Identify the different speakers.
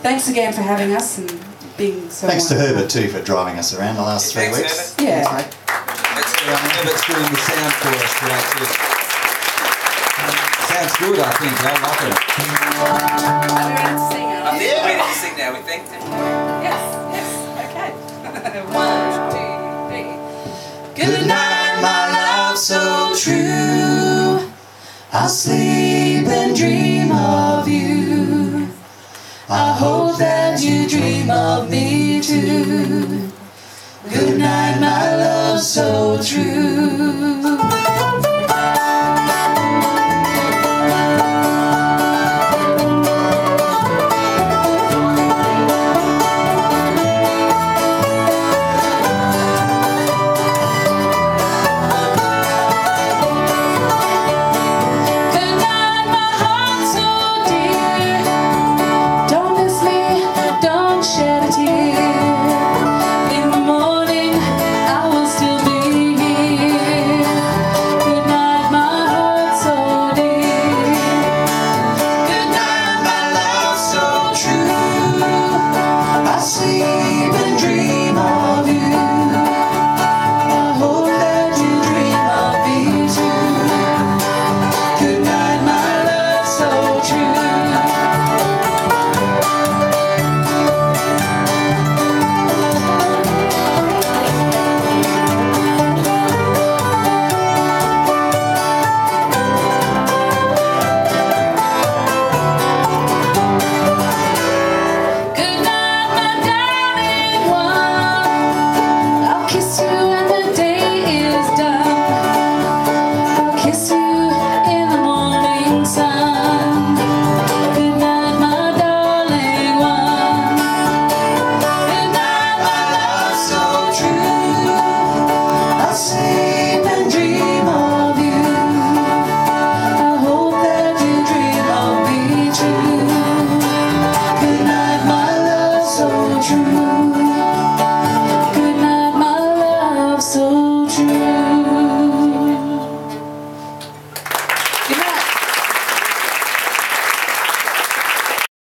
Speaker 1: thanks again for having us and being so
Speaker 2: Thanks to
Speaker 1: wonderful.
Speaker 2: Herbert too for driving us around the last 3
Speaker 3: Thanks,
Speaker 2: weeks.
Speaker 3: Herbert.
Speaker 1: Yeah.
Speaker 2: Thanks, mate.
Speaker 3: Herbert's doing the sound for us today too. Sounds good, I think. I love it.
Speaker 1: Are we ready to sing now?
Speaker 3: I think we're ready to sing now, we think.
Speaker 1: Yes, okay. 1, 2, 3. Good night, my love so true. I'll sleep and dream of you. I hope that you dream of me too. Good night, my love so true.